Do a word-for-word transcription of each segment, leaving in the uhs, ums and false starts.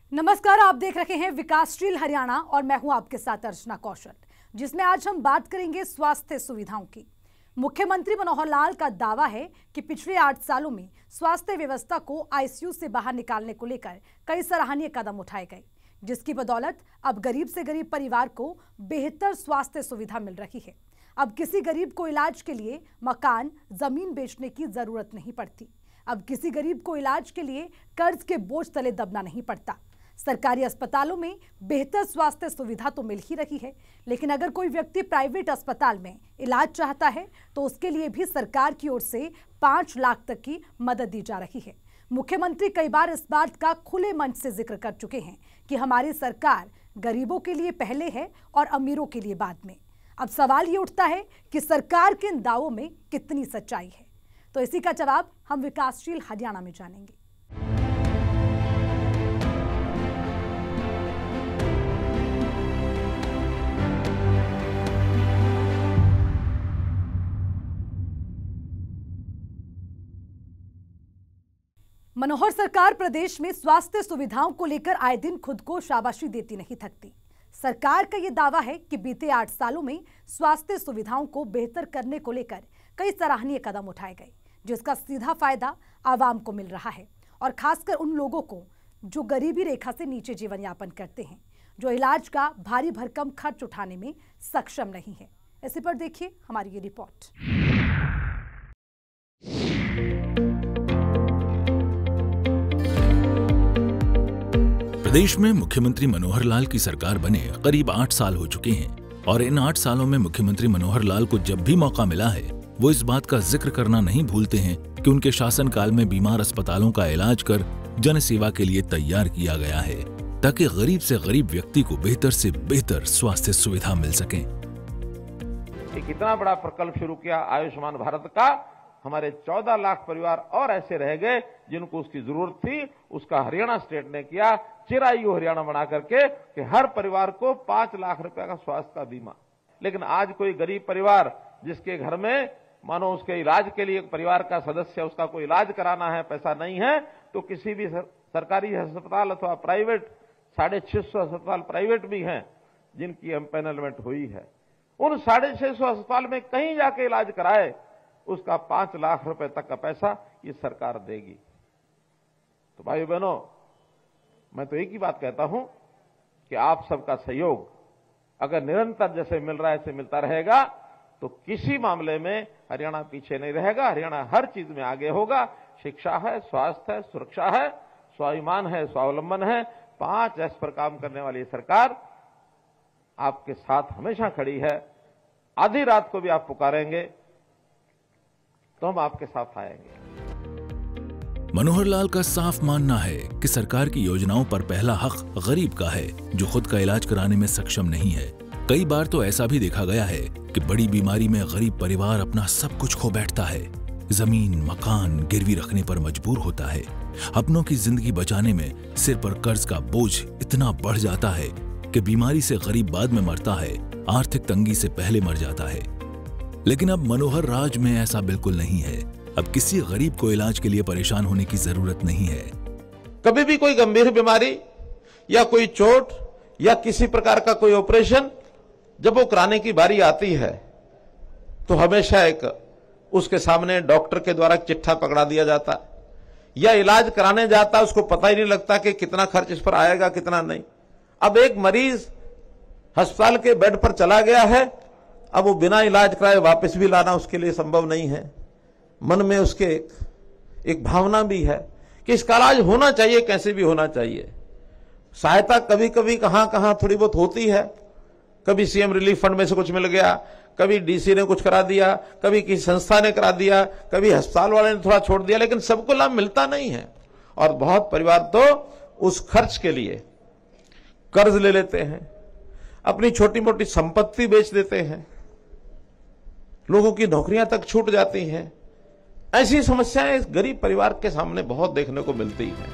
नमस्कार, आप देख रहे हैं विकासशील हरियाणा और मैं हूं आपके साथ अर्चना कौशल, जिसमें आज हम बात करेंगे स्वास्थ्य सुविधाओं की। मुख्यमंत्री मनोहर लाल का दावा है कि पिछले आठ सालों में स्वास्थ्य व्यवस्था को आईसीयू से बाहर निकालने को लेकर कई सराहनीय कदम उठाए गए, जिसकी बदौलत अब गरीब से गरीब परिवार को बेहतर स्वास्थ्य सुविधा मिल रही है। अब किसी गरीब को इलाज के लिए मकान, जमीन बेचने की जरूरत नहीं पड़ती। अब किसी गरीब को इलाज के लिए कर्ज के बोझ तले दबना नहीं पड़ता। सरकारी अस्पतालों में बेहतर स्वास्थ्य सुविधा तो मिल ही रही है, लेकिन अगर कोई व्यक्ति प्राइवेट अस्पताल में इलाज चाहता है तो उसके लिए भी सरकार की ओर से पांच लाख तक की मदद दी जा रही है। मुख्यमंत्री कई बार इस बात का खुले मंच से जिक्र कर चुके हैं कि हमारी सरकार गरीबों के लिए पहले है और अमीरों के लिए बाद में। अब सवाल ये उठता है कि सरकार के इन दावों में कितनी सच्चाई है, तो इसी का जवाब हम विकासशील हरियाणा में जानेंगे। मनोहर सरकार प्रदेश में स्वास्थ्य सुविधाओं को लेकर आए दिन खुद को शाबाशी देती नहीं थकती। सरकार का यह दावा है कि बीते आठ सालों में स्वास्थ्य सुविधाओं को बेहतर करने को लेकर कई सराहनीय कदम उठाए गए, जिसका सीधा फायदा आवाम को मिल रहा है और खासकर उन लोगों को जो गरीबी रेखा से नीचे जीवन यापन करते हैं, जो इलाज का भारी भरकम खर्च उठाने में सक्षम नहीं है। इसी पर देखिए हमारी ये रिपोर्ट। प्रदेश में मुख्यमंत्री मनोहर लाल की सरकार बने करीब आठ साल हो चुके हैं और इन आठ सालों में मुख्यमंत्री मनोहर लाल को जब भी मौका मिला है वो इस बात का जिक्र करना नहीं भूलते हैं कि उनके शासनकाल में बीमार अस्पतालों का इलाज कर जन सेवा के लिए तैयार किया गया है, ताकि गरीब से गरीब व्यक्ति को बेहतर से बेहतर स्वास्थ्य सुविधा मिल सके। एक इतना बड़ा प्रकल्प शुरू किया आयुष्मान भारत का, हमारे चौदह लाख परिवार और ऐसे रह गए जिनको उसकी जरूरत थी। उसका हरियाणा स्टेट ने किया, चिरायु हरियाणा बना करके कि हर परिवार को पांच लाख रुपए का स्वास्थ्य का बीमा। लेकिन आज कोई गरीब परिवार जिसके घर में मानो उसके इलाज के लिए एक परिवार का सदस्य उसका कोई इलाज कराना है, पैसा नहीं है, तो किसी भी सर, सरकारी अस्पताल अथवा प्राइवेट, साढ़े छह सौ अस्पताल प्राइवेट भी हैं जिनकी एम्पेनलमेंट हुई है, उन साढ़े छह सौ अस्पताल में कहीं जाके इलाज कराए, उसका पांच लाख रुपए तक का पैसा ये सरकार देगी। तो भाई बहनों, मैं तो एक ही बात कहता हूं कि आप सबका सहयोग अगर निरंतर जैसे मिल रहा है ऐसे मिलता रहेगा तो किसी मामले में हरियाणा पीछे नहीं रहेगा। हरियाणा हर चीज में आगे होगा। शिक्षा है, स्वास्थ्य है, सुरक्षा है, स्वाभिमान है, स्वावलंबन है, पांच एस पर काम करने वाली सरकार आपके साथ हमेशा खड़ी है। आधी रात को भी आप पुकारेंगे तो हम आपके साथ आएंगे। मनोहर लाल का साफ मानना है कि सरकार की योजनाओं पर पहला हक गरीब का है, जो खुद का इलाज कराने में सक्षम नहीं है। कई बार तो ऐसा भी देखा गया है कि बड़ी बीमारी में गरीब परिवार अपना सब कुछ खो बैठता है, जमीन मकान गिरवी रखने पर मजबूर होता है। अपनों की जिंदगी बचाने में सिर पर कर्ज का बोझ इतना बढ़ जाता है कि बीमारी से गरीब बाद में मरता है, आर्थिक तंगी से पहले मर जाता है। लेकिन अब मनोहर राज में ऐसा बिल्कुल नहीं है। अब किसी गरीब को इलाज के लिए परेशान होने की जरूरत नहीं है। कभी भी कोई गंभीर बीमारी या कोई चोट या किसी प्रकार का कोई ऑपरेशन जब वो कराने की बारी आती है तो हमेशा एक उसके सामने डॉक्टर के द्वारा चिट्ठा पकड़ा दिया जाता है या इलाज कराने जाता है, उसको पता ही नहीं लगता कि कितना खर्च इस पर आएगा कितना नहीं। अब एक मरीज अस्पताल के बेड पर चला गया है, अब वो बिना इलाज कराए वापस भी लाना उसके लिए संभव नहीं है। मन में उसके एक, एक भावना भी है कि इसका इलाज होना चाहिए, कैसे भी होना चाहिए। सहायता कभी कभी कहां कहां थोड़ी बहुत होती है, कभी सीएम रिलीफ फंड में से कुछ मिल गया, कभी डीसी ने कुछ करा दिया, कभी किसी संस्था ने करा दिया, कभी अस्पताल वाले ने थोड़ा छोड़ दिया, लेकिन सबको लाभ मिलता नहीं है। और बहुत परिवार तो उस खर्च के लिए कर्ज ले लेते हैं, अपनी छोटी मोटी संपत्ति बेच देते हैं, लोगों की नौकरियां तक छूट जाती हैं। ऐसी समस्याएं इस गरीब परिवार के सामने बहुत देखने को मिलती हैं।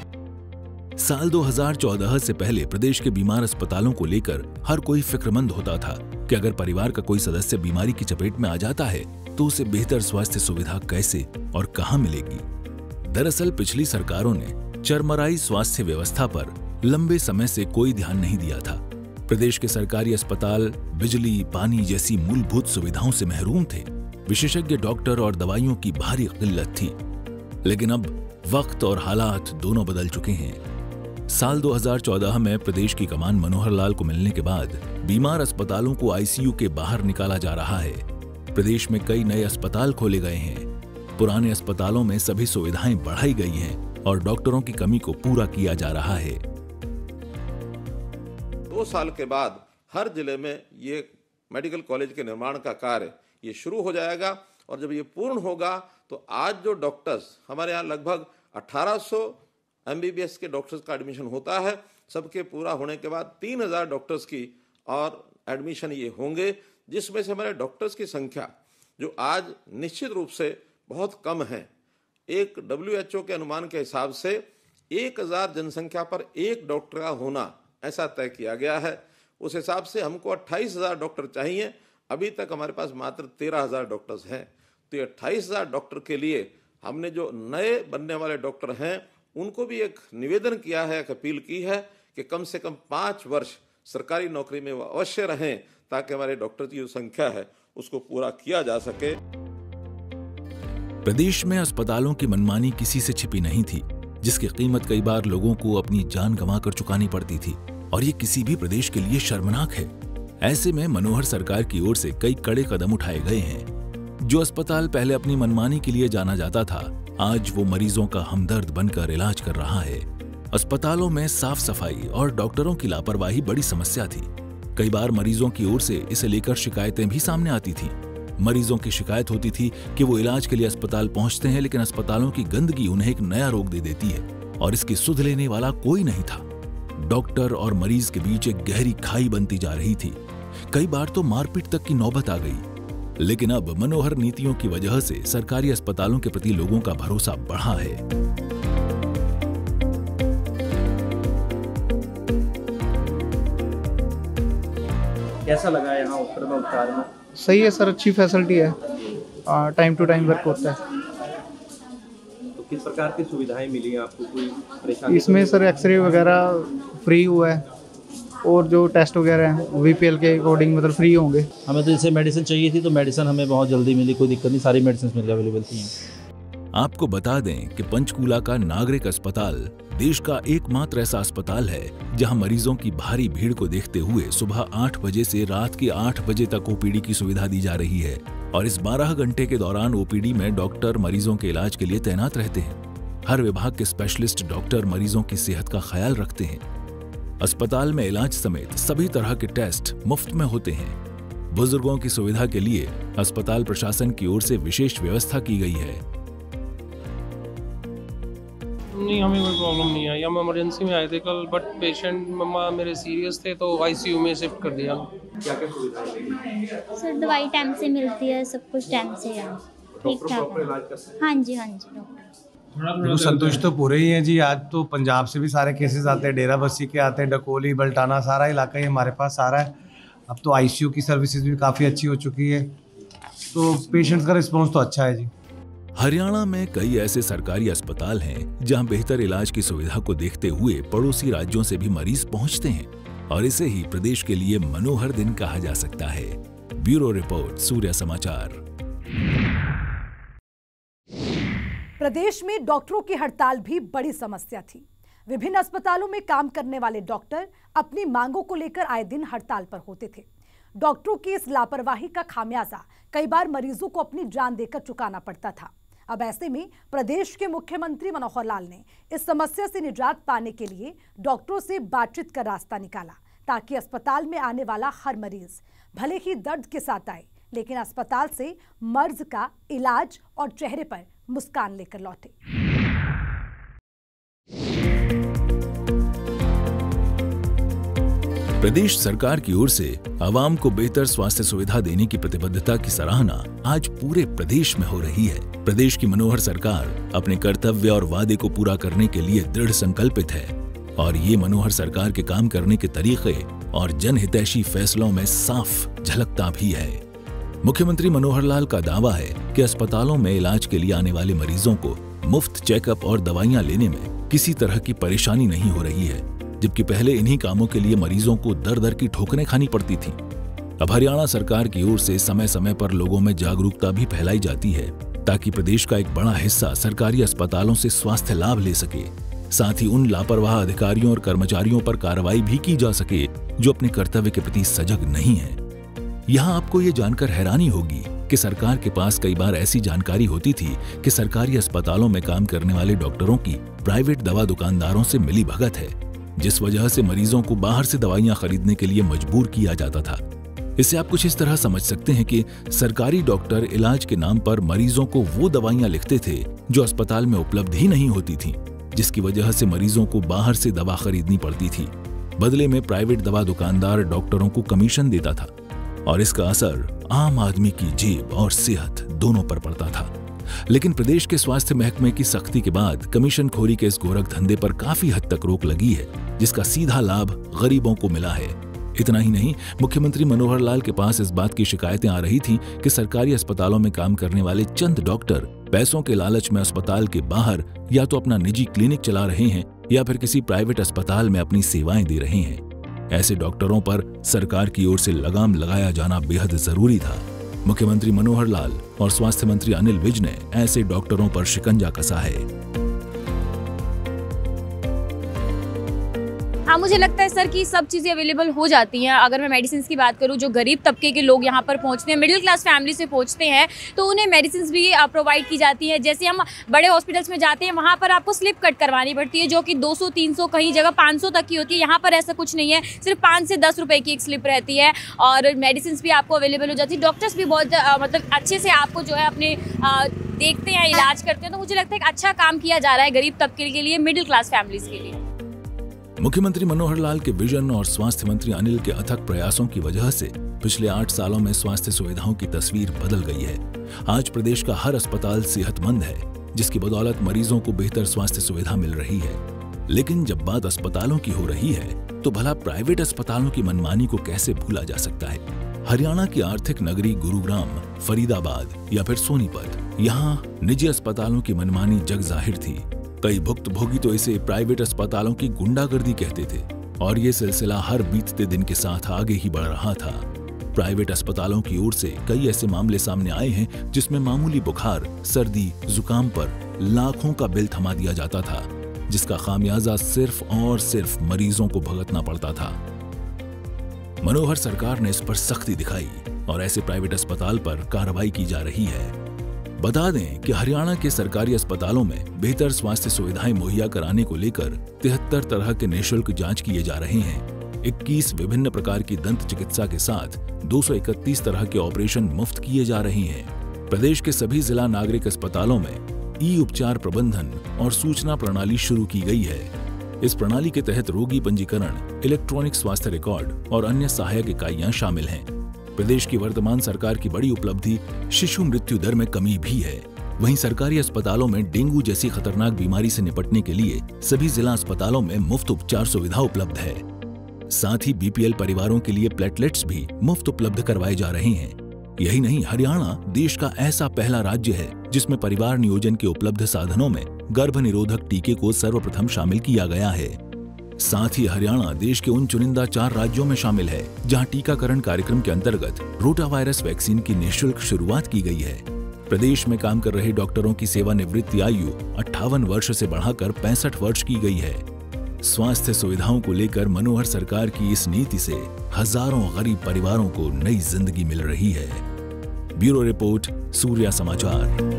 साल दो हज़ार चौदह से पहले प्रदेश के बीमार अस्पतालों को लेकर हर कोई फिक्रमंद होता था कि अगर परिवार का कोई सदस्य बीमारी की चपेट में आ जाता है तो उसे बेहतर स्वास्थ्य सुविधा कैसे और कहां मिलेगी। दरअसल पिछली सरकारों ने चरमराई स्वास्थ्य व्यवस्था पर लंबे समय से कोई ध्यान नहीं दिया था। प्रदेश के सरकारी अस्पताल बिजली, पानी जैसी मूलभूत सुविधाओं से महरूम थे। विशेषज्ञ डॉक्टर और दवाइयों की भारी किल्लत थी। लेकिन अब वक्त और हालात दोनों बदल चुके हैं। साल दो हज़ार चौदह में प्रदेश की कमान मनोहर लाल को मिलने के बाद बीमार अस्पतालों को आईसीयू के बाहर निकाला जा रहा है। प्रदेश में कई नए अस्पताल खोले गए हैं। पुराने अस्पतालों में सभी सुविधाएं बढ़ाई गई हैं और डॉक्टरों की कमी को पूरा किया जा रहा है। दो साल के बाद हर जिले में ये मेडिकल कॉलेज के निर्माण का कार्य ये शुरू हो जाएगा और जब ये पूर्ण होगा तो आज जो डॉक्टर्स हमारे यहाँ लगभग अठारह सौ एमबीबीएस के डॉक्टर्स का एडमिशन होता है, सबके पूरा होने के बाद तीन हज़ार डॉक्टर्स की और एडमिशन ये होंगे, जिसमें से हमारे डॉक्टर्स की संख्या जो आज निश्चित रूप से बहुत कम है। एक डब्ल्यू एच ओ के अनुमान के हिसाब से एक हज़ार जनसंख्या पर एक डॉक्टर का होना ऐसा तय किया गया है। उस हिसाब से हमको अट्ठाईस हज़ार डॉक्टर चाहिए। अभी तक हमारे पास मात्र तेरह हज़ार डॉक्टर्स हैं। तो ये अट्ठाईस हज़ार डॉक्टर के लिए हमने जो नए बनने वाले डॉक्टर हैं उनको भी एक निवेदन किया है, एक अपील की है कि कम से कम पाँच वर्ष सरकारी नौकरी में वो अवश्य रहें ताकि हमारे डॉक्टर की जो संख्या है उसको पूरा किया जा सके। प्रदेश में अस्पतालों की मनमानी किसी से छिपी नहीं थी, जिसकी कीमत कई बार लोगों को अपनी जान गंवाकर चुकानी पड़ती थी और ये किसी भी प्रदेश के लिए शर्मनाक है। ऐसे में मनोहर सरकार की ओर से कई कड़े कदम उठाए गए हैं। जो अस्पताल पहले अपनी मनमानी के लिए जाना जाता था, आज वो मरीजों का हमदर्द बनकर इलाज कर रहा है। अस्पतालों में साफ सफाई और डॉक्टरों की लापरवाही बड़ी समस्या थी। कई बार मरीजों की ओर से इसे लेकर शिकायतें भी सामने आती थीं। मरीजों की शिकायत होती थी कि वो इलाज के लिए अस्पताल पहुंचते हैं, लेकिन अस्पतालों की गंदगी उन्हें एक नया रोग दे देती है और इसकी सुध लेने वाला कोई नहीं था। डॉक्टर और मरीज के बीच एक गहरी खाई बनती जा रही थी। कई बार तो मारपीट तक की नौबत आ गई। लेकिन अब मनोहर नीतियों की वजह से सरकारी अस्पतालों के प्रति लोगों का भरोसा बढ़ा है। कैसा लगा यहाँ उत्तर में उपचार में? सही है सर, अच्छी फैसिलिटी है, टाइम टू टाइम वर्क होता है। तो किस प्रकार की सुविधाएं मिली हैं आपको? कोई परेशानी? इसमें सर एक्सरे वगैरह फ्री हुआ है और जो टेस्ट वगैरह हैं वीपीएल के अकॉर्डिंग मतलब फ्री होंगे। हमें तो जैसे मेडिसिन चाहिए थी तो मेडिसिन हमें बहुत जल्दी मिली, कोई दिक्कत नहीं, सारी मेडिसिन मिल अवेलेबल थी। आपको बता दें कि पंचकूला का नागरिक अस्पताल देश का एकमात्र ऐसा अस्पताल है जहां मरीजों की भारी भीड़ को देखते हुए सुबह आठ बजे से रात के आठ बजे तक ओपीडी की सुविधा दी जा रही है और इस बारह घंटे के दौरान ओपीडी में डॉक्टर मरीजों के इलाज के लिए तैनात रहते हैं। हर विभाग के स्पेशलिस्ट डॉक्टर मरीजों की सेहत का ख्याल रखते हैं। अस्पताल में इलाज समेत सभी तरह के टेस्ट मुफ्त में होते हैं। बुजुर्गों की सुविधा के लिए अस्पताल प्रशासन की ओर से विशेष व्यवस्था की गई है। नहीं, हमें कोई प्रॉब्लम नहीं आई। हम इमरजेंसी में आए थे कल, बट पेशेंट मम्मा मेरे सीरियस थे तो आईसीयू में शिफ्ट कर दिया। क्या क्या सुविधाएं? सर दवाई टाइम से मिलती है, सब कुछ टाइम से है, ठीक ठाक है। हाँ जी हाँ जी डॉक्टर। देखो संतुष्ट तो पूरे ही हैं जी। आज तो पंजाब से भी सारे केसेस आते हैं, डेरा बस्सी के आते हैं, डकोली, बल्टाना, सारा इलाका ही हमारे पास आ रहा है। अब तो आईसीयू की सर्विसेज भी काफ़ी अच्छी हो चुकी है, तो पेशेंट्स का रिस्पॉन्स तो अच्छा है जी। हरियाणा में कई ऐसे सरकारी अस्पताल हैं जहां बेहतर इलाज की सुविधा को देखते हुए पड़ोसी राज्यों से भी मरीज पहुंचते हैं और इसे ही प्रदेश के लिए मनोहर दिन कहा जा सकता है। ब्यूरो रिपोर्ट, सूर्य समाचार। प्रदेश में डॉक्टरों की हड़ताल भी बड़ी समस्या थी। विभिन्न अस्पतालों में काम करने वाले डॉक्टर अपनी मांगों को लेकर आए दिन हड़ताल पर होते थे। डॉक्टरों की इस लापरवाही का खामियाजा कई बार मरीजों को अपनी जान देकर चुकाना पड़ता था। अब ऐसे में प्रदेश के मुख्यमंत्री मनोहर लाल ने इस समस्या से निजात पाने के लिए डॉक्टरों से बातचीत का रास्ता निकाला, ताकि अस्पताल में आने वाला हर मरीज भले ही दर्द के साथ आए, लेकिन अस्पताल से मर्ज का इलाज और चेहरे पर मुस्कान लेकर लौटे। प्रदेश सरकार की ओर से आवाम को बेहतर स्वास्थ्य सुविधा देने की प्रतिबद्धता की सराहना आज पूरे प्रदेश में हो रही है। प्रदेश की मनोहर सरकार अपने कर्तव्य और वादे को पूरा करने के लिए दृढ़ संकल्पित है और ये मनोहर सरकार के काम करने के तरीके और जनहितैषी फैसलों में साफ झलकता भी है। मुख्यमंत्री मनोहर लाल का दावा है कि अस्पतालों में इलाज के लिए आने वाले मरीजों को मुफ्त चेकअप और दवाइयां लेने में किसी तरह की परेशानी नहीं हो रही है। जबकि पहले इन्हीं कामों के लिए मरीजों को दर दर की ठोकरें खानी पड़ती थीं। अब हरियाणा सरकार की ओर से समय समय पर लोगों में जागरूकता भी फैलाई जाती है ताकि प्रदेश का एक बड़ा हिस्सा सरकारी अस्पतालों से स्वास्थ्य लाभ ले सके। साथ ही उन लापरवाह अधिकारियों और कर्मचारियों पर कार्रवाई भी की जा सके जो अपने कर्तव्य के प्रति सजग नहीं है। यहाँ आपको ये जानकर हैरानी होगी कि सरकार के पास कई बार ऐसी जानकारी होती थी कि सरकारी अस्पतालों में काम करने वाले डॉक्टरों की प्राइवेट दवा दुकानदारों से मिली भगत है, जिस वजह से मरीजों को बाहर से दवाइयां खरीदने के लिए मजबूर किया जाता था। इससे आप कुछ इस तरह समझ सकते हैं कि सरकारी डॉक्टर इलाज के नाम पर मरीजों को वो दवाइयां लिखते थे जो अस्पताल में उपलब्ध ही नहीं होती थीं, जिसकी वजह से मरीजों को बाहर से दवा खरीदनी पड़ती थी। बदले में प्राइवेट दवा दुकानदार डॉक्टरों को कमीशन देता था और इसका असर आम आदमी की जेब और सेहत दोनों पर पड़ता था। लेकिन प्रदेश के स्वास्थ्य महकमे की सख्ती के बाद कमीशन खोरी के इस गोरख धंधे पर काफी हद तक रोक लगी है, जिसका सीधा लाभ गरीबों को मिला है। इतना ही नहीं, मुख्यमंत्री मनोहर लाल के पास इस बात की शिकायतें आ रही थीं कि सरकारी अस्पतालों में काम करने वाले चंद डॉक्टर पैसों के लालच में अस्पताल के बाहर या तो अपना निजी क्लिनिक चला रहे हैं या फिर किसी प्राइवेट अस्पताल में अपनी सेवाएं दे रहे हैं। ऐसे डॉक्टरों पर सरकार की ओर से लगाम लगाया जाना बेहद जरूरी था। मुख्यमंत्री मनोहर लाल और स्वास्थ्य मंत्री अनिल विज ने ऐसे डॉक्टरों पर शिकंजा कसा है। हाँ, मुझे लगता है सर कि सब चीज़ें अवेलेबल हो जाती हैं। अगर मैं मेडिसिन की बात करूँ, जो गरीब तबके के लोग यहाँ पर पहुँचते हैं, मिडिल क्लास फैमिली से पहुँचते हैं, तो उन्हें मेडिसिन भी प्रोवाइड की जाती है। जैसे हम बड़े हॉस्पिटल्स में जाते हैं, वहाँ पर आपको स्लिप कट करवानी पड़ती है जो कि दो सौ तीन सौ कहीं जगह पाँच सौ तक की होती है। यहाँ पर ऐसा कुछ नहीं है, सिर्फ पाँच से दस रुपये की एक स्लिप रहती है और मेडिसिन भी आपको अवेलेबल हो जाती है। डॉक्टर्स भी बहुत आ, मतलब अच्छे से आपको जो है अपने आ, देखते हैं, इलाज करते हैं। तो मुझे लगता है एक अच्छा काम किया जा रहा है गरीब तबके के लिए, मिडिल क्लास फैमिलीज के लिए। मुख्यमंत्री मनोहर लाल के विजन और स्वास्थ्य मंत्री अनिल के अथक प्रयासों की वजह से पिछले आठ सालों में स्वास्थ्य सुविधाओं की तस्वीर बदल गई है। आज प्रदेश का हर अस्पताल सेहतमंद है, जिसकी बदौलत मरीजों को बेहतर स्वास्थ्य सुविधा मिल रही है। लेकिन जब बात अस्पतालों की हो रही है तो भला प्राइवेट अस्पतालों की मनमानी को कैसे भूला जा सकता है। हरियाणा की आर्थिक नगरी गुरुग्राम, फरीदाबाद या फिर सोनीपत, यहाँ निजी अस्पतालों की मनमानी जग जाहिर थी। कई भुक्तभोगी तो इसे प्राइवेट अस्पतालों की गुंडागर्दी कहते थे और ये सिलसिला हर बीतते दिन के साथ आगे ही बढ़ रहा था। प्राइवेट अस्पतालों की ओर से कई ऐसे मामले सामने आए हैं जिसमें मामूली बुखार, सर्दी, जुकाम पर लाखों का बिल थमा दिया जाता था, जिसका खामियाजा सिर्फ और सिर्फ मरीजों को भुगतना पड़ता था। मनोहर सरकार ने इस पर सख्ती दिखाई और ऐसे प्राइवेट अस्पताल पर कार्रवाई की जा रही है। बता दें कि हरियाणा के सरकारी अस्पतालों में बेहतर स्वास्थ्य सुविधाएं मुहैया कराने को लेकर तिहत्तर तरह के निःशुल्क जांच किए जा रहे हैं। इक्कीस विभिन्न प्रकार की दंत चिकित्सा के साथ दो सौ इकतीस तरह के ऑपरेशन मुफ्त किए जा रहे हैं। प्रदेश के सभी जिला नागरिक अस्पतालों में ई उपचार प्रबंधन और सूचना प्रणाली शुरू की गई है। इस प्रणाली के तहत रोगी पंजीकरण, इलेक्ट्रॉनिक स्वास्थ्य रिकॉर्ड और अन्य सहायक इकाइयां शामिल हैं। प्रदेश की वर्तमान सरकार की बड़ी उपलब्धि शिशु मृत्यु दर में कमी भी है। वहीं सरकारी अस्पतालों में डेंगू जैसी खतरनाक बीमारी से निपटने के लिए सभी जिला अस्पतालों में मुफ्त उपचार सुविधा उपलब्ध है। साथ ही बीपीएल परिवारों के लिए प्लेटलेट्स भी मुफ्त उपलब्ध करवाए जा रहे हैं। यही नहीं, हरियाणा देश का ऐसा पहला राज्य है जिसमें परिवार नियोजन के उपलब्ध साधनों में गर्भ निरोधक टीके को सर्वप्रथम शामिल किया गया है। साथ ही हरियाणा देश के उन चुनिंदा चार राज्यों में शामिल है जहां टीकाकरण कार्यक्रम के अंतर्गत रोटा वायरस वैक्सीन की निःशुल्क शुरुआत की गई है। प्रदेश में काम कर रहे डॉक्टरों की सेवानिवृत्ति आयु अट्ठावन वर्ष से बढ़ाकर पैंसठ वर्ष की गई है। स्वास्थ्य सुविधाओं को लेकर मनोहर सरकार की इस नीति से हजारों गरीब परिवारों को नई जिंदगी मिल रही है। ब्यूरो रिपोर्ट, सूर्या समाचार।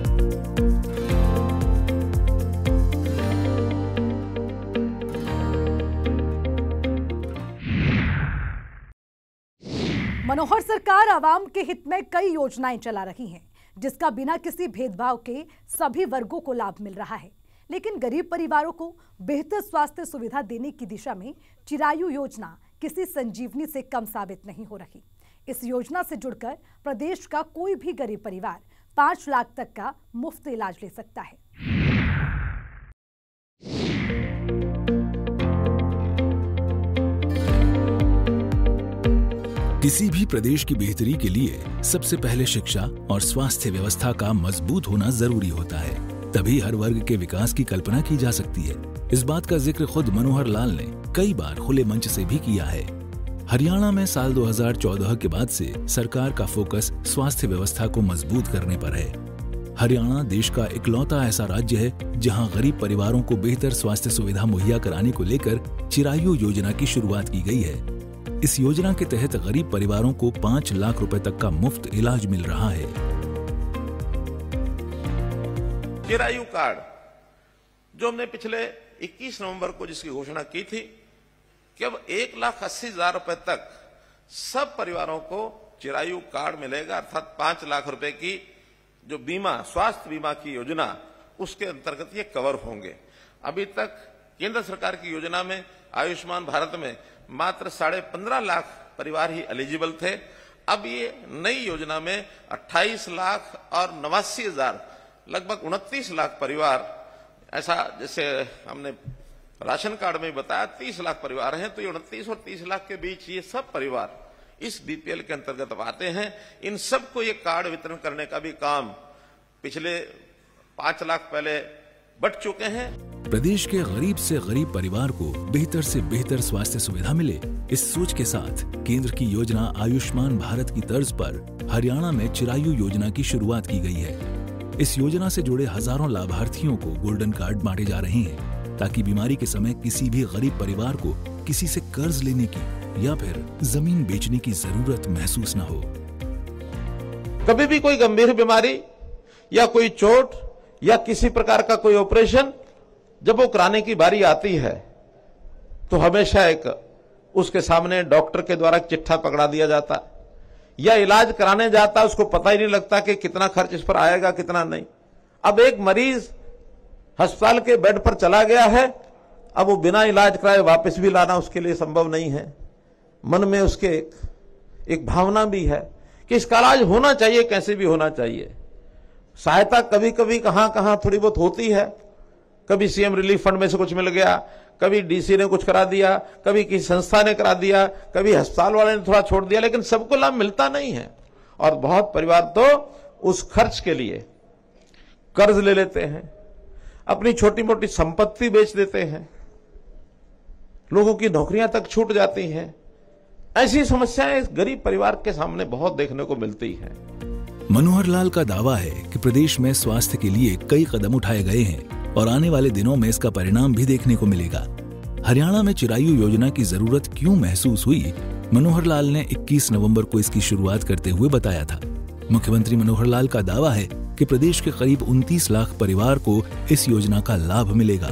मनोहर सरकार आवाम के हित में कई योजनाएं चला रही हैं, जिसका बिना किसी भेदभाव के सभी वर्गों को लाभ मिल रहा है। लेकिन गरीब परिवारों को बेहतर स्वास्थ्य सुविधा देने की दिशा में चिरायु योजना किसी संजीवनी से कम साबित नहीं हो रही। इस योजना से जुड़कर प्रदेश का कोई भी गरीब परिवार पांच लाख तक का मुफ्त इलाज ले सकता है। किसी भी प्रदेश की बेहतरी के लिए सबसे पहले शिक्षा और स्वास्थ्य व्यवस्था का मजबूत होना जरूरी होता है, तभी हर वर्ग के विकास की कल्पना की जा सकती है। इस बात का जिक्र खुद मनोहर लाल ने कई बार खुले मंच से भी किया है। हरियाणा में साल दो हज़ार चौदह के बाद से सरकार का फोकस स्वास्थ्य व्यवस्था को मजबूत करने पर है। हरियाणा देश का इकलौता ऐसा राज्य है जहां गरीब परिवारों को बेहतर स्वास्थ्य सुविधा मुहैया कराने को लेकर चिरायु योजना की शुरुआत की गई है। इस योजना के तहत गरीब परिवारों को पाँच लाख रुपए तक का मुफ्त इलाज मिल रहा है। चिरायु कार्ड जो हमने पिछले इक्कीस नवंबर को जिसकी घोषणा की थी कि अब एक लाख अस्सी हजार रुपए तक सब परिवारों को चिरायु कार्ड मिलेगा, अर्थात पांच लाख रुपए की जो बीमा स्वास्थ्य बीमा की योजना उसके अंतर्गत ये कवर होंगे। अभी तक केंद्र सरकार की योजना में आयुष्मान भारत में मात्र साढ़े पंद्रह लाख परिवार ही एलिजिबल थे। अब ये नई योजना में अट्ठाईस लाख और नवासी हजार लगभग उनतीस लाख परिवार, ऐसा जैसे हमने राशन कार्ड में बताया तीस लाख परिवार हैं, तो ये उनतीस और तीस लाख के बीच ये सब परिवार इस बीपीएल के अंतर्गत आते हैं। इन सबको ये कार्ड वितरण करने का भी काम पिछले पांच लाख पहले बढ़ चुके हैं। प्रदेश के गरीब से गरीब परिवार को बेहतर से बेहतर स्वास्थ्य सुविधा मिले, इस सोच के साथ केंद्र की योजना आयुष्मान भारत की तर्ज पर हरियाणा में चिरायु योजना की शुरुआत की गई है। इस योजना से जुड़े हजारों लाभार्थियों को गोल्डन कार्ड बांटे जा रहे हैं ताकि बीमारी के समय किसी भी गरीब परिवार को किसी से कर्ज लेने की या फिर जमीन बेचने की जरूरत महसूस न हो। कभी भी कोई गंभीर बीमारी या कोई चोट या किसी प्रकार का कोई ऑपरेशन जब वो कराने की बारी आती है तो हमेशा एक उसके सामने डॉक्टर के द्वारा चिट्ठा पकड़ा दिया जाता या इलाज कराने जाता, उसको पता ही नहीं लगता कि कितना खर्च इस पर आएगा कितना नहीं। अब एक मरीज अस्पताल के बेड पर चला गया है, अब वो बिना इलाज कराए वापस भी लाना उसके लिए संभव नहीं है। मन में उसके एक, एक भावना भी है कि इसका इलाज होना चाहिए, कैसे भी होना चाहिए। सहायता कभी कभी कहां कहां थोड़ी बहुत होती है, कभी सीएम रिलीफ फंड में से कुछ मिल गया, कभी डीसी ने कुछ करा दिया, कभी किसी संस्था ने करा दिया, कभी अस्पताल वाले ने थोड़ा छोड़ दिया, लेकिन सबको लाभ मिलता नहीं है। और बहुत परिवार तो उस खर्च के लिए कर्ज ले लेते हैं, अपनी छोटी मोटी संपत्ति बेच देते हैं, लोगों की नौकरियां तक छूट जाती हैं। ऐसी समस्याएं इस गरीब परिवार के सामने बहुत देखने को मिलती हैं। मनोहर लाल का दावा है कि प्रदेश में स्वास्थ्य के लिए कई कदम उठाए गए हैं और आने वाले दिनों में इसका परिणाम भी देखने को मिलेगा। हरियाणा में चिरायु योजना की जरूरत क्यों महसूस हुई, मनोहर लाल ने इक्कीस नवंबर को इसकी शुरुआत करते हुए बताया था। मुख्यमंत्री मनोहर लाल का दावा है कि प्रदेश के करीब उनतीस लाख परिवार को इस योजना का लाभ मिलेगा।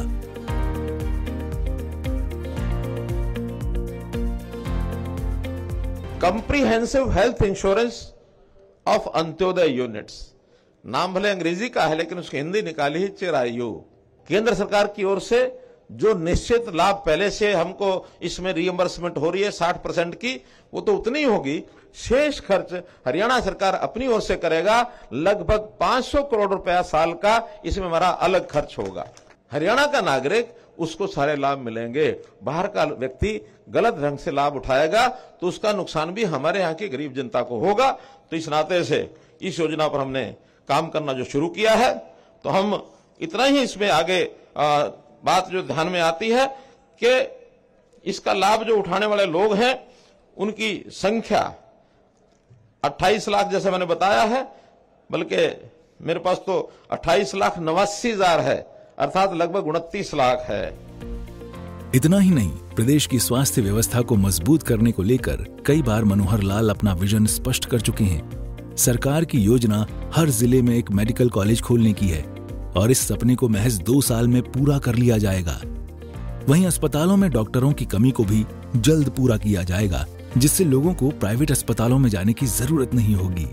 Comprehensive health insurance of Antyodaya units, नाम भले अंग्रेजी का है लेकिन उसकी हिंदी निकाली है चिरायु। केंद्र सरकार की ओर से जो निश्चित लाभ पहले से हमको इसमें रिएम्बर्समेंट हो रही है साठ परसेंट की, वो तो उतनी होगी। शेष खर्च हरियाणा सरकार अपनी ओर से करेगा, लगभग पांच सौ करोड़ रुपया साल का इसमें हमारा अलग खर्च होगा। हरियाणा का नागरिक उसको सारे लाभ मिलेंगे। बाहर का व्यक्ति गलत ढंग से लाभ उठाएगा तो उसका नुकसान भी हमारे यहाँ की गरीब जनता को होगा। तो इस नाते से इस योजना पर हमने काम करना जो शुरू किया है, तो हम इतना ही इसमें आगे आ, बात जो ध्यान में आती है कि इसका लाभ जो उठाने वाले लोग हैं उनकी संख्या अट्ठाईस लाख जैसे मैंने बताया है, बल्कि मेरे पास तो अट्ठाईस लाख नवासी हजार है, अर्थात लगभग उनतीस लाख है। इतना ही नहीं, प्रदेश की स्वास्थ्य व्यवस्था को मजबूत करने को लेकर कई बार मनोहर लाल अपना विजन स्पष्ट कर चुके हैं। सरकार की योजना हर जिले में एक मेडिकल कॉलेज खोलने की है और इस सपने को महज दो साल में पूरा कर लिया जाएगा। वहीं अस्पतालों में डॉक्टरों की कमी को भी जल्द पूरा किया जाएगा, जिससे लोगों को प्राइवेट अस्पतालों में जाने की जरूरत नहीं होगी।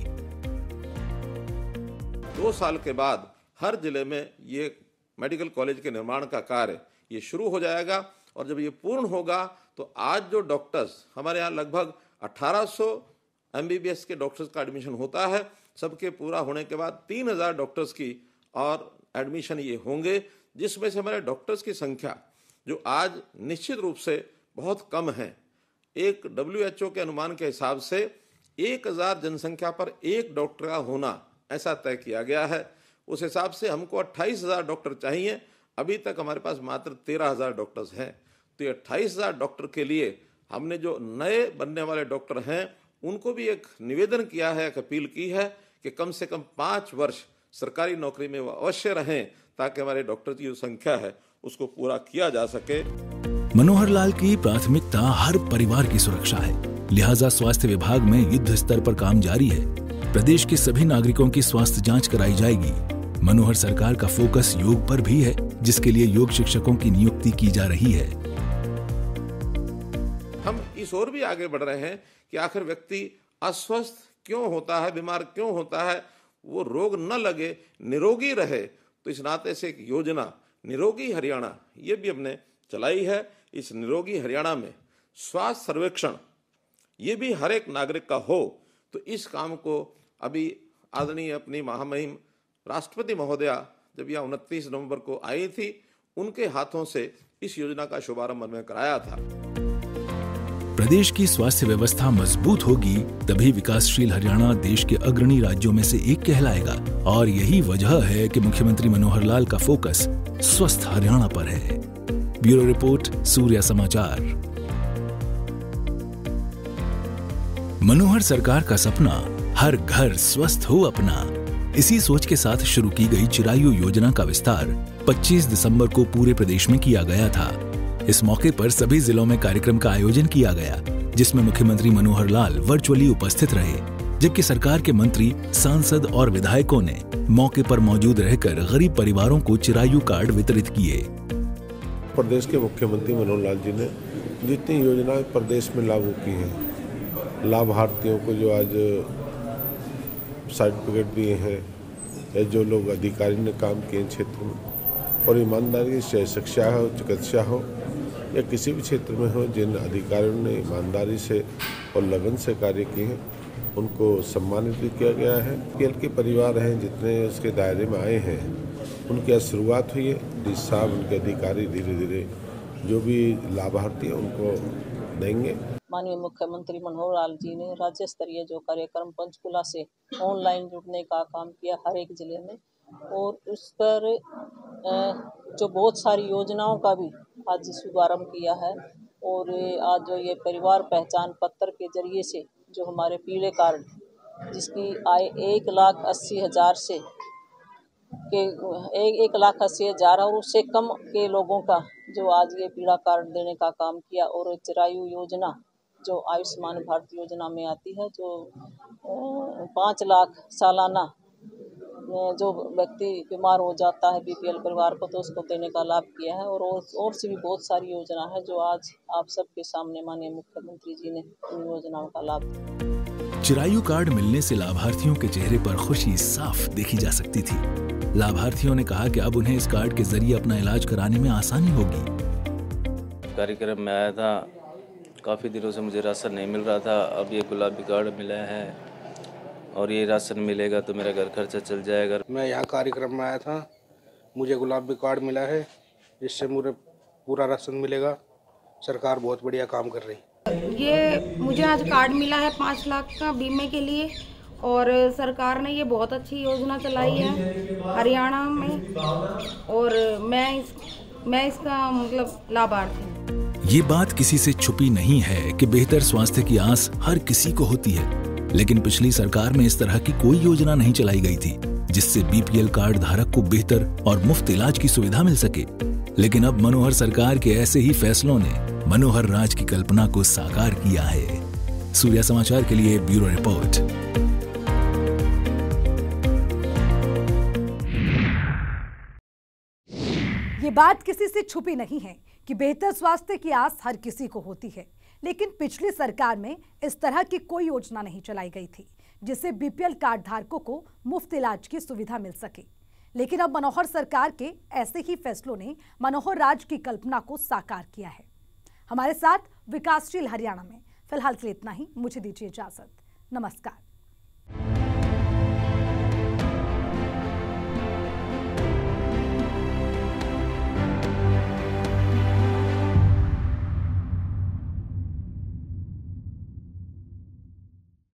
दो साल के बाद हर जिले में ये मेडिकल कॉलेज के निर्माण का कार्य ये शुरू हो जाएगा और जब ये पूर्ण होगा तो आज जो डॉक्टर्स हमारे यहाँ लगभग अठारह सौ एमबीबीएस के डॉक्टर्स का एडमिशन होता है, सबके पूरा होने के बाद तीन हजार डॉक्टर्स की और एडमिशन ये होंगे, जिसमें से हमारे डॉक्टर्स की संख्या जो आज निश्चित रूप से बहुत कम है। एक डब्ल्यू एच ओ के अनुमान के हिसाब से एक हजार जनसंख्या पर एक डॉक्टर का होना ऐसा तय किया गया है। उस हिसाब से हमको अट्ठाईस हजार डॉक्टर चाहिए, अभी तक हमारे पास मात्र तेरह हजार डॉक्टर्स हैं। तो अट्ठाईस हजार डॉक्टर के लिए हमने जो नए बनने वाले डॉक्टर हैं उनको भी एक निवेदन किया है, एक अपील की है कि कम से कम पाँच वर्ष सरकारी नौकरी में वो अवश्य रहें ताकि हमारे डॉक्टर की जो संख्या है उसको पूरा किया जा सके। मनोहर लाल की प्राथमिकता हर परिवार की सुरक्षा है, लिहाजा स्वास्थ्य विभाग में युद्ध स्तर पर काम जारी है। प्रदेश के सभी नागरिकों की स्वास्थ्य जांच कराई जाएगी। मनोहर सरकार का फोकस योग पर भी है, जिसके लिए योग शिक्षकों की नियुक्ति की जा रही है। हम इस ओर भी आगे बढ़ रहे हैं कि आखिर व्यक्ति अस्वस्थ क्यों होता है, बीमार क्यों होता है, वो रोग न लगे, निरोगी रहे। तो इस नाते से एक योजना निरोगी हरियाणा ये भी हमने चलाई है। इस निरोगी हरियाणा में स्वास्थ्य सर्वेक्षण ये भी हर एक नागरिक का हो। तो इस काम को अभी आदरणीय अपनी महामहिम राष्ट्रपति महोदया जब यह उनतीस नवंबर को आई थी, उनके हाथों से इस योजना का शुभारंभ हमने कराया था। प्रदेश की स्वास्थ्य व्यवस्था मजबूत होगी तभी विकासशील हरियाणा देश के अग्रणी राज्यों में से एक कहलाएगा। और यही वजह है कि मुख्यमंत्री मनोहर लाल का फोकस स्वस्थ हरियाणा पर है। ब्यूरो रिपोर्ट, सूर्य समाचार। मनोहर सरकार का सपना हर घर स्वस्थ हो अपना। इसी सोच के साथ शुरू की गई चिरायु योजना का विस्तार पच्चीस दिसंबर को पूरे प्रदेश में किया गया था। इस मौके पर सभी जिलों में कार्यक्रम का आयोजन किया गया, जिसमें मुख्यमंत्री मनोहर लाल वर्चुअली उपस्थित रहे, जबकि सरकार के मंत्री, सांसद और विधायकों ने मौके पर मौजूद रहकर गरीब परिवारों को चिरायु कार्ड वितरित किए। प्रदेश के मुख्यमंत्री मनोहर लाल जी ने जितनी योजनाएं प्रदेश में लागू की हैं, लाभार्थियों को जो आज सर्टिफिकेट दिए हैं या जो लोग अधिकारी ने काम किए क्षेत्र में, और ईमानदारी से शिक्षा हो, चिकित्सा हो या किसी भी क्षेत्र में हो, जिन अधिकारियों ने ईमानदारी से और लगन से कार्य किए हैं उनको सम्मानित भी किया गया है। पीएल के परिवार हैं जितने उसके दायरे में आए हैं, उनकी आज शुरुआत हुई है। डी साहब, उनके अधिकारी धीरे धीरे जो भी लाभार्थी हैं उनको देंगे। माननीय मुख्यमंत्री मनोहर लाल जी ने राज्य स्तरीय जो कार्यक्रम पंचकुला से ऑनलाइन जुड़ने का काम किया हर एक जिले में, और उस पर जो बहुत सारी योजनाओं का भी आज शुभारम्भ किया है। और आज जो ये परिवार पहचान पत्र के जरिए से जो हमारे पीले कार्ड जिसकी आय एक लाख अस्सी हज़ार से के एक एक लाख अस्सी हज़ार और उससे कम के लोगों का जो आज ये पीला कार्ड देने का काम किया। और चिरायु योजना जो आयुष्मान भारत योजना में आती है, जो पाँच लाख सालाना जो व्यक्ति बीमार हो जाता है बीपीएल परिवार को, तो उसको देने का लाभ किया है। और और से भी बहुत सारी योजना है जो आज आप सबके सामने माननीय मुख्यमंत्री जी ने इन योजनाओं का लाभ दिया। चिरायु कार्ड मिलने से लाभार्थियों के चेहरे पर खुशी साफ देखी जा सकती थी। लाभार्थियों ने कहा कि अब उन्हें इस कार्ड के जरिए अपना इलाज कराने में आसानी होगी। कार्यक्रम में आया था, काफ़ी दिनों से मुझे राशन नहीं मिल रहा था, अब ये गुलाबी कार्ड मिला है और ये राशन मिलेगा तो मेरा घर खर्चा चल जाएगा। मैं यहाँ कार्यक्रम में आया था, मुझे गुलाबी कार्ड मिला है जिससे मुझे पूरा राशन मिलेगा। सरकार बहुत बढ़िया काम कर रही है। ये मुझे आज कार्ड मिला है पाँच लाख का बीमे के लिए, और सरकार ने ये बहुत अच्छी योजना चलाई है हरियाणा में, और मैं इस मैं इसका मतलब लाभार्थी हूँ। ये बात किसी से छुपी नहीं है कि बेहतर स्वास्थ्य की आस हर किसी को होती है, लेकिन पिछली सरकार में इस तरह की कोई योजना नहीं चलाई गई थी जिससे बीपीएल कार्ड धारक को बेहतर और मुफ्त इलाज की सुविधा मिल सके। लेकिन अब मनोहर सरकार के ऐसे ही फैसलों ने मनोहर राज की कल्पना को साकार किया है। सूर्य समाचार के लिए ब्यूरो रिपोर्ट। ये बात किसी से छुपी नहीं है कि बेहतर स्वास्थ्य की आस हर किसी को होती है, लेकिन पिछली सरकार में इस तरह की कोई योजना नहीं चलाई गई थी जिससे बीपीएल कार्ड धारकों को मुफ्त इलाज की सुविधा मिल सके। लेकिन अब मनोहर सरकार के ऐसे ही फैसलों ने मनोहर राज की कल्पना को साकार किया है। हमारे साथ विकासशील हरियाणा में फिलहाल के लिए इतना ही। मुझे दीजिए इजाजत। नमस्कार।